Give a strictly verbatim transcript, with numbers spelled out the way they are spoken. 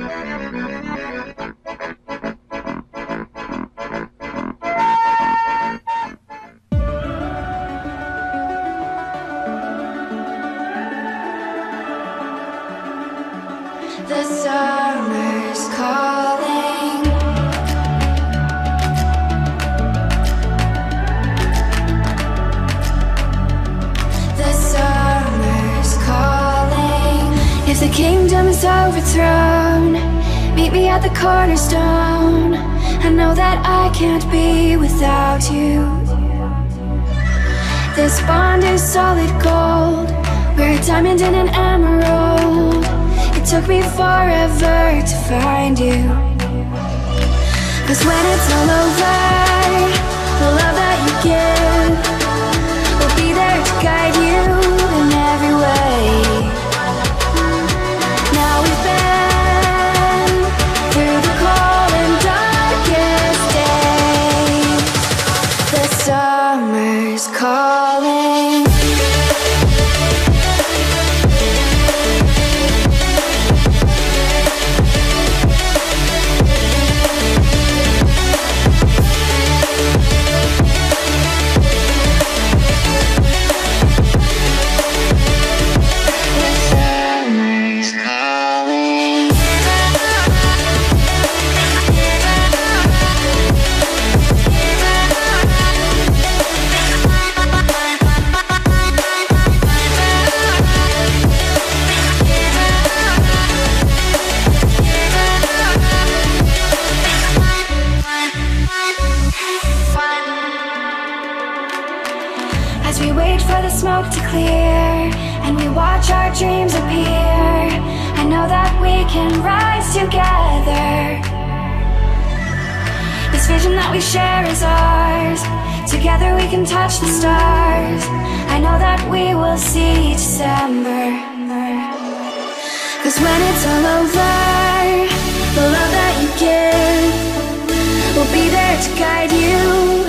The summer's calling. The summer's calling. If the kingdom is overthrown, meet me at the cornerstone. I know that I can't be without you. This bond is solid gold. We're a diamond and an emerald. It took me forever to find you. Cause when it's all over, the love that you give will be there to guide you in every way. Now we've been through the cold and darkest days. The summer's calling. As we wait for the smoke to clear and we watch our dreams appear, I know that we can rise together. This vision that we share is ours. Together we can touch the stars. I know that we will see December. Cause when it's all over, the love that you give will be there to guide you